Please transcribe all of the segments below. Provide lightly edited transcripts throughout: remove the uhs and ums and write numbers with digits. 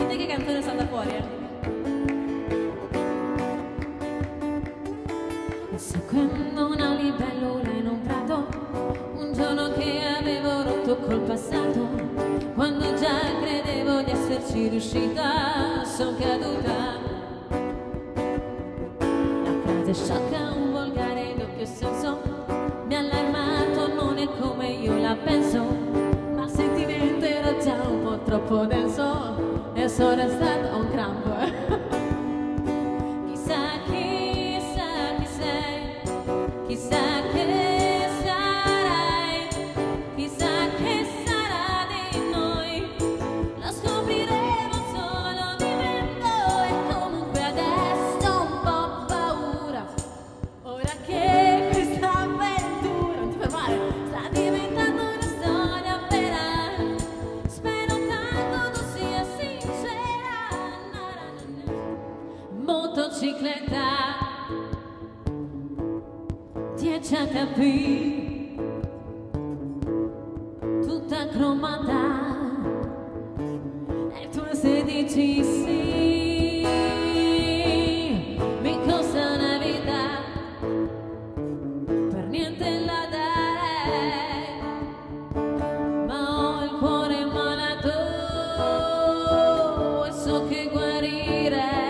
Senti che canzone salta fuori, Seguendo una libellula in un prato, un giorno che avevo rotto col passato, quando già credevo di esserci riuscita, son caduta. La frase sciocca, un volgare doppio senso, mi ha allarmato, non è come io la penso, ma il sentimento era già un po' troppo denso e sono restata un crampo. Chissà che sarai, chissà che sarà di noi, lo scopriremo solo vivendo e comunque adesso ho un po' paura, ora che questa avventura, non ti fermare, sta diventando una storia vera, spero tanto tu sia sincera. Motocicletta 10 HP, tutta cromata, e tu se dici sì, mi costa una vita, per niente la darei, ma ho il cuore malato e so che guarirei.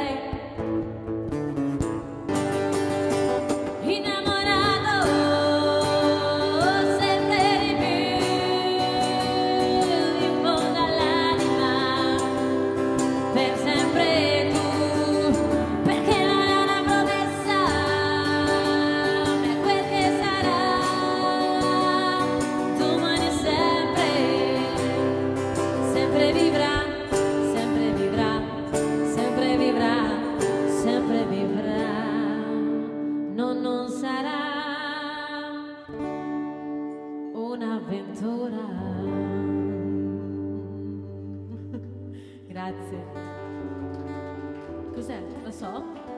Non sarà un'avventura. Grazie. Cos'è? Lo so?